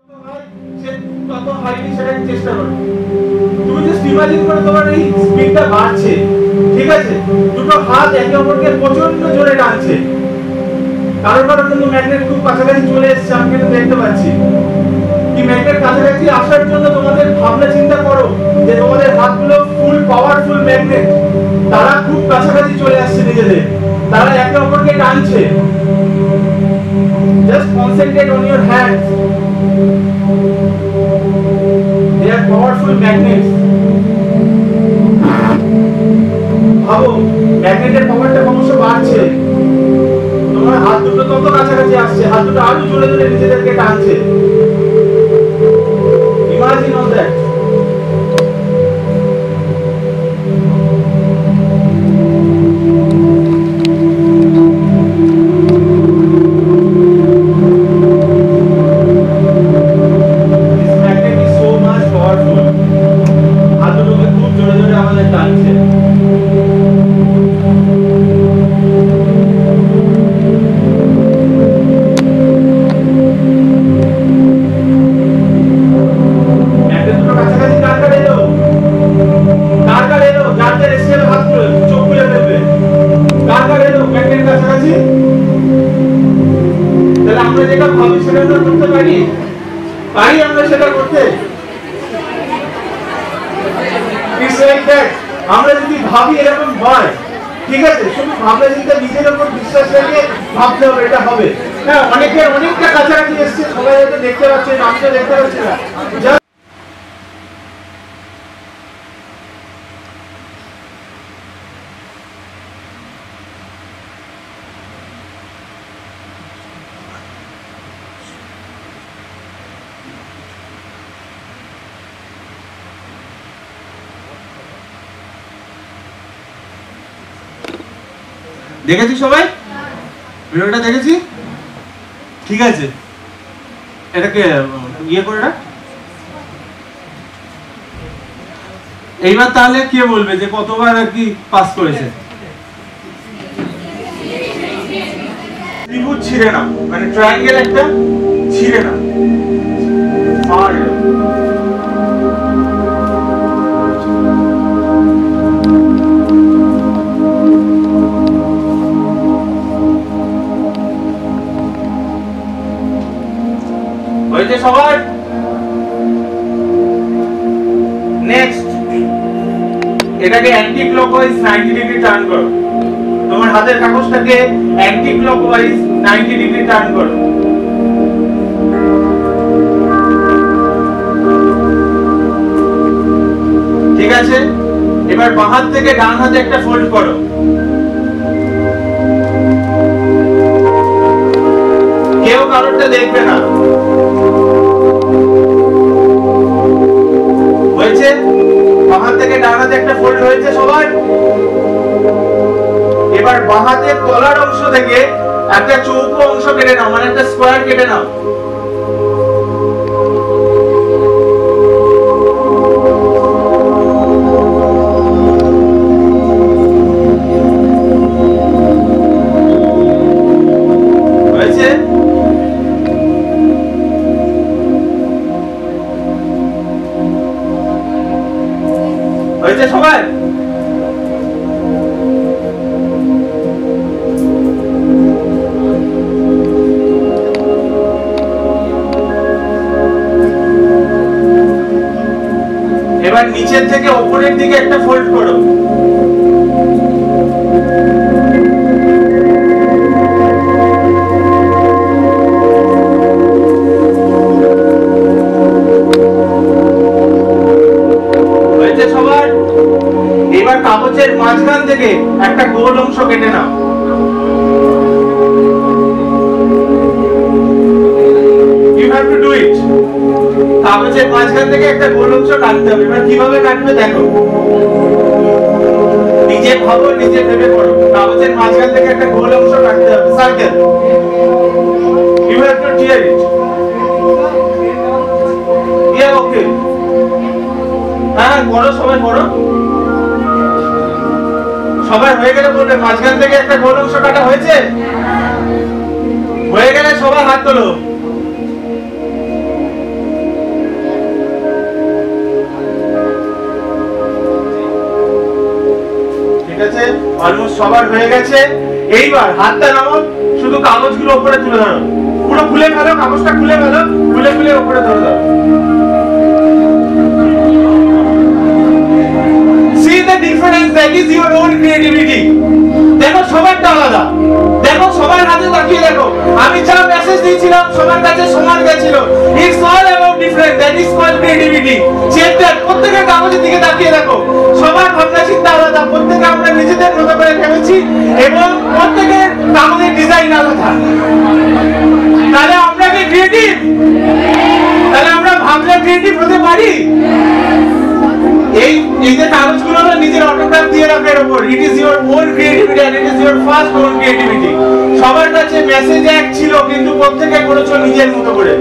তত হাইলি সেটাকে চেষ্টা করো। তুমি জাস্ট ইমাজিন করো তোমার এই স্পিডটা বাড়ছে, ঠিক আছে? দুটো হাত একে অপরকে প্রচন্ড জোরে টানছে। কারো কিন্তু ম্যাগনেট খুব কাছাকাছি চলে এসেছে, আমি কিন্তু দেখতে পাচ্ছি। কি ম্যাগনেট কাছাকাছি আসার জন্য তোমাদের ভাবনা চিন্তা করো যে তোমাদের হাতগুলো ফুল পাওয়ারফুল ম্যাগনেট, তারা খুব কাছাকাছি চলে আসছে নিজেদের, তারা একে অপরকে টানছে। Just concentrate on your hands. They are powerful magnets. ভাবো ম্যাগনেটের পাওয়ারটা ক্রমশ বাড়ছে, তোমার হাত দুটো তত কাছাকাছি আসছে, হাত দুটো আরো জোরে জোরে নিজেদেরকে টানছে। Imagine on that. আমরা যদি ভাবি এরকম হয়, ঠিক আছে, শুধু ভাবনা চিন্তা নিজের উপর বিশ্বাস রেখে ভাবতে হবে, এটা হবে। হ্যাঁ, অনেকটা কাছাকাছি এসছে, সবাই হয়তো দেখতে পাচ্ছেন, আমি তো দেখতে পাচ্ছি না। দেখেছি সবাই, ভিডিওটা দেখেছি, ঠিক আছে? এটাকে ইয়ে করে রাখ। এইবার তাহলে কে বলবে যে কতবার আর কি পাস করেছে? ত্রিভুজ ছিঁড়ে নাও, মানে ট্রায়াঙ্গেল একটা ছিঁড়ে নাও। হয়েছে সবার? নেক্সট এটাকে অ্যান্টি ক্লকওয়াইজ 90 ডিগ্রি টার্ন করো। তোমার হাতের কাগজটাকে অ্যান্টি ক্লকওয়াইজ 90 ডিগ্রি টার্ন করো। ঠিক আছে? এবার বাম হাত থেকে ডান হাতে একটা ফোল্ড করো। কেউ কারোরটা দেখবে না। হয়েছে? বাম হাত থেকে ডান হাতে একটা ফোল্ড হয়েছে সবার? এবার বাম হাতের তলার অংশ থেকে একটা চৌকো অংশ কেটে নাও, মানে একটা স্কয়ার কেটে নাও। হয়েছে? হয়েছে সবার? এবার নিচের থেকে উপরের দিকে একটা ফোল্ড করো। হয়েছে সবার? এবার কাগজের মাঝখান থেকে একটা গোল অংশ কেটে নাও। You have to do it. কাগজের মাঝখান থেকে একটা গোল অংশ কাটতে হবে। এবার কিভাবে কাটবে দেখো, নিজে ভাবো, নিজে ভেবে পড়ো। কাগজের মাঝখান থেকে একটা গোল অংশ কাটতে হবে, circle. You have to tear it. Yeah, okay. হ্যাঁ, করো, সবাই করো। সবাই হয়ে গেলে বলবে মাঝখান থেকে একটা গোল অংশ কাটা হয়েছে? হয়ে গেলে সবাই হাত তোলো। অলমোস্ট সবার হয়ে গেছে। এইবার হাতটা নামাও, শুধু কাগজগুলো উপরে তুলে ধরো, পুরো খুলে ফেলো, কাগজটা খুলে ফেলো, খুলে খুলে উপরে ধরে দাও। See the difference, that is your own creativity. দেখো সবারটা আলাদা, দেখো সবার হাতে তাকিয়ে দেখো, আমি যা মেসেজ দিয়েছিলাম সবার কাছে সমান গেছিল। It's all about different, that is called creativity. চেকটা প্রত্যেকের কাগজের দিকে তাকিয়ে দেখো, সবার ভাবনা চিন্তা আলাদা, প্রত্যেকে আমরা নিজেদের মতো করে ভেবেছি এবং প্রত্যেকের কাগজের ডিজাইন আলাদা। তাহলে আমরা কি ক্রিয়েটিভ? তাহলে আমরা ভাবলে ক্রিয়েটিভ হতে পারি? এই যে কাগজগুলো না নিজের অটোগ্রাফ দিয়ে রাখো এর উপর, it is your own creativity and it is your first own creativity. সবার কাছে মেসেজ এক ছিল কিন্তু প্রত্যেকে করেছো নিজের মতো করে।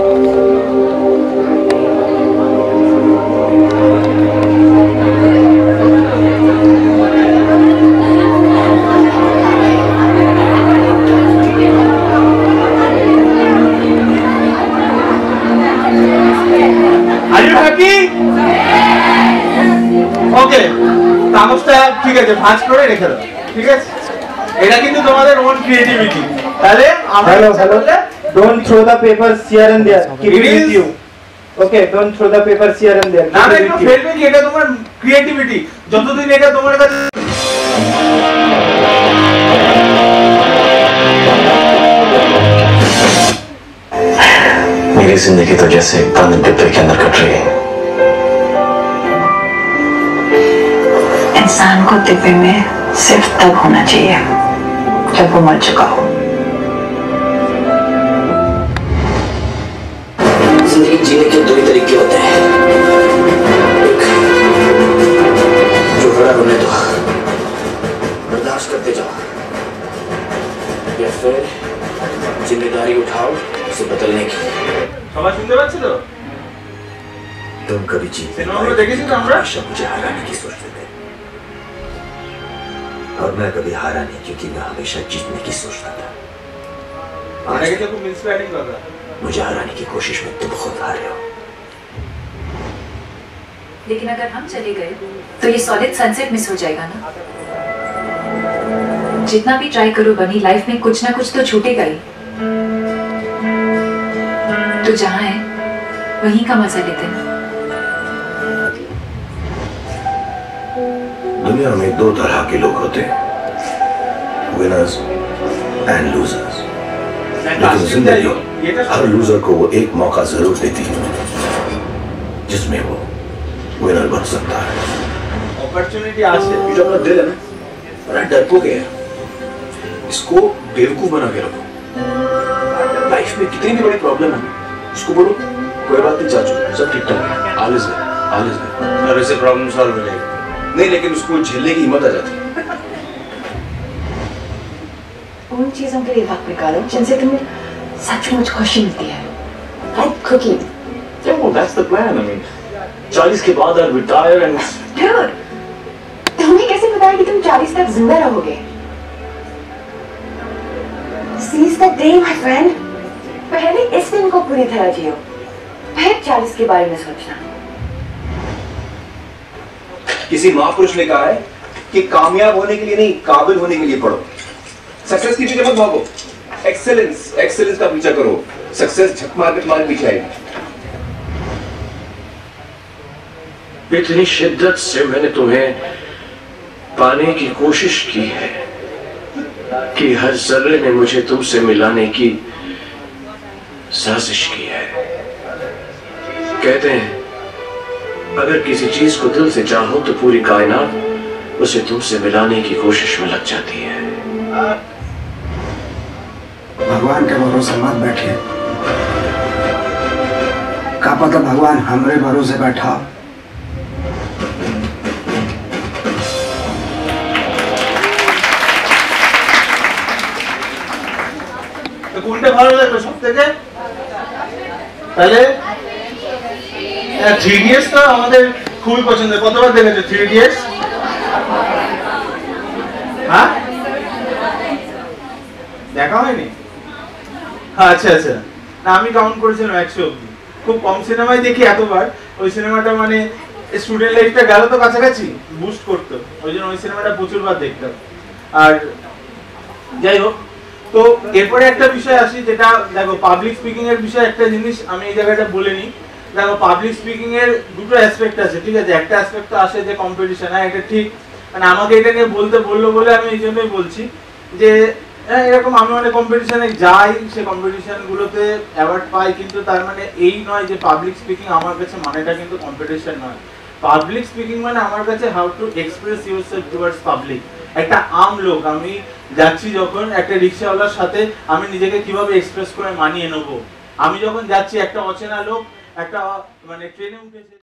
Are you happy? ওকে, কাগজটা ঠিক আছে ভাঁজ করে রেখে দাও, ঠিক আছে? এটা কিন্তু তোমাদের ওন ক্রিয়েটিভিটি। তাহলে আমরা hello, don't throw the papers here and there, keep it with you. Okay, don't throw the papers here and there. না না, একটু ফেলবে কি, এটা তোমার ক্রিয়েটিভিটি। যতদিন এটা তোমার কাছে मेरी जिंदगी तो जैसे बंद डिब्बे के अंदर कट रही है। इंसान को डिब्बे में सिर्फ तब होना चाहिए जब वो मर चुका हो। जिंदगी जीने के दो ही तरीके होते हैं, एक जो खड़ा होने दो, बर्दाश्त करते जाओ, या फिर जिम्मेदारी उठाओ उसे बदलने की। সবাই শুনতে পাচ্ছি তো? तुम कभी जीत सिनेमा देखी थी আমরা? हमेशा मुझे हराने की सोचते थे और मैं कभी हारा नहीं क्योंकि मैं हमेशा जीतने की सोचता था। আগে তো খুব ইন্সপায়ারিং কথা। मुझे हराने की कोशिश में तुम खुद हारे हो। लेकिन अगर हम चले गए तो ये सॉलिड सनसेट मिस हो जाएगा ना। जितना भी ट्राई करो बनी, लाइफ में कुछ ना कुछ तो छूटेगा ही। तो जहाँ है वहीं का मजा लेते हैं। दुनिया में दो तरह के लोग होते हैं, विनर्स एंड लूजर्स। लेकिन जिंदगी हर लूजर को वो एक मौका जरूर देती है जिसमें वो विनर बन सकता है। अपॉर्चुनिटी আছে, ये जो अपना दिल है ना, बड़ा डरपोक है, इसको बेवकूफ बना के रखो। लाइफ में कितनी भी बड़ी प्रॉब्लम है उसको बोलो कोई बात नहीं चाचू, सब ठीक ठाक है, all is well, all is well, और ऐसे प्रॉब्लम सॉल्व हो जाएगी। नहीं, लेकिन उसको झेलने की हिम्मत आ जाती है। उन चीजों के लिए वक्त निकालो जिनसे तुम्हें सचमुच खुशी मिलती है, like cooking. Yeah, well, that's the plan. I mean, 40 के बाद I'll retire and Dude, तुम्हें कैसे पता है कि तुम 40 तक जिंदा रहोगे? Seize the day, my friend. पहले इस दिन को पूरी तरह जियो, फिर 40 के बारे में सोचना। किसी महापुरुष ने कहा है कि कामयाब होने के लिए नहीं, काबिल होने के लिए पढ़ो। सक्सेस की पीछे मत भागो, एक्सेलेंस का पीछा करो। सक्सेस झक मार के तुम्हारे पीछे आएगी। इतनी शिद्दत से मैंने तुम्हें पाने की कोशिश की है कि हर जर्रे ने मुझे तुमसे मिलाने की साजिश की है। कहते हैं अगर किसी चीज को दिल से चाहो तो पूरी कायनात उसे तुमसे मिलाने की कोशिश में लग जाती है। भगवान के भरोसे मत बैठिए, का पता भगवान हमरे भरोसे बैठा। তো কোনটা ভালো লাগলো সবথেকে? তাহলে 3 Idiots তো আমাদের খুবই পছন্দের। কতবার দেখেছো 3 Idiots? হ্যাঁ, দেখা হয়নি? আচ্ছা আচ্ছা, না আমি কাউন্ট করেছিলাম 100 অবধি। খুব কম সিনেমায় দেখি এতবার। ওই সিনেমাটা মানে স্টুডেন্ট লাইফটা গেল তো কাছাকাছি, বুস্ট করতো, ওই জন্য ওই সিনেমাটা প্রচুর বার দেখতাম। আর যাই হোক, তো এরপরে একটা বিষয় আসি, যেটা দেখো পাবলিক স্পিকিং এর বিষয়ে একটা জিনিস আমি এই জায়গাটা বলে নিই। দেখো পাবলিক স্পিকিং এর দুটো অ্যাসপেক্ট আছে, ঠিক আছে? একটা অ্যাসপেক্ট তো আসে যে কম্পিটিশন, হ্যাঁ এটা ঠিক, মানে আমাকে এটা নিয়ে বলতে বললো বলে আমি এই জন্যই বলছি যে হ্যাঁ এরকম আমি অনেক কম্পিটিশনে যাই, সে কম্পিটিশন গুলোতে অ্যাওয়ার্ড পাই, কিন্তু তার মানে এই নয় যে পাবলিক স্পিকিং আমার কাছে মানেটা কিন্তু কম্পিটিশন নয়। পাবলিক স্পিকিং মানে আমার কাছে how to express yourself towards public. একটা আম লোক, আমি যাচ্ছি যখন একটা রিক্সাওয়ালার সাথে, আমি নিজেকে কিভাবে এক্সপ্রেস করে মানিয়ে নেবো। আমি যখন যাচ্ছি, একটা অচেনা লোক একটা মানে ট্রেনে উঠেছে।